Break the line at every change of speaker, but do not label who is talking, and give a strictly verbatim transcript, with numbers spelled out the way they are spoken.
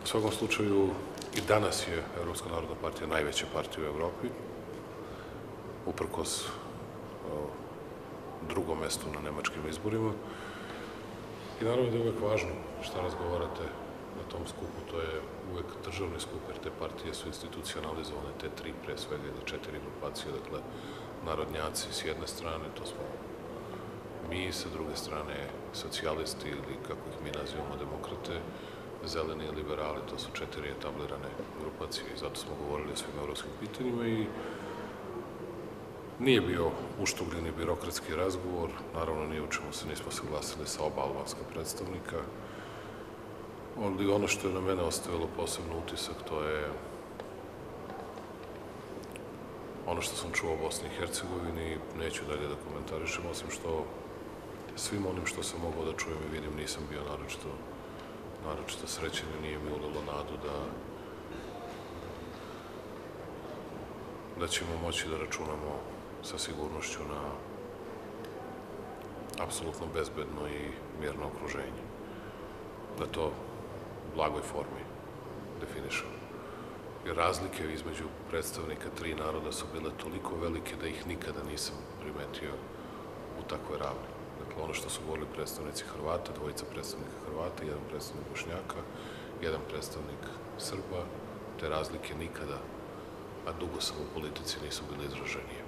U svakom slučaju, i danas je Evropska narodna partija najveća partija u Evropi, uprkos drugom mestu na nemačkim izborima. I naravno da je uvek važno šta razgovarate na tom skupu, to je uvek državni skup, jer te partije su institucionalizovane, te tri pre svega ili četiri grupacije, dakle, narodnjaci s jedne strane, to smo mi, sa druge strane socijalisti ili kako ih mi nazivamo demokrate, zeleni i liberali, to su četiri etablirane grupacije i zato smo govorili o svim evropskim pitanjima i nije bio uštugljeni birokratski razgovor, naravno nije u čemu se nismo saglasili sa oba albanska predstavnika, ali ono što je na mene ostavilo posebno utisak, to je ono što sam čuo o Bosni i Hercegovini, neću dalje da komentarišem, osim što svim onim što sam mogao da čujem i vidim nisam bio naročito, naročito srećen i nije mi ulilo nadu da da ćemo moći da računamo sa sigurnošću na apsolutno bezbedno i mirno okruženje. Da to u blagoj formi definišemo. Jer razlike između predstavnika tri naroda su bile toliko velike da ih nikada nisam primetio u takvoj ravni. Dakle, ono što su govorili predstavnici Hrvata, dvojica predstavnika Hrvata, jedan predstavnik Bošnjaka, jedan predstavnik Srba, te razlike nikada, a dugo sam u politici, nisu bile izraženije.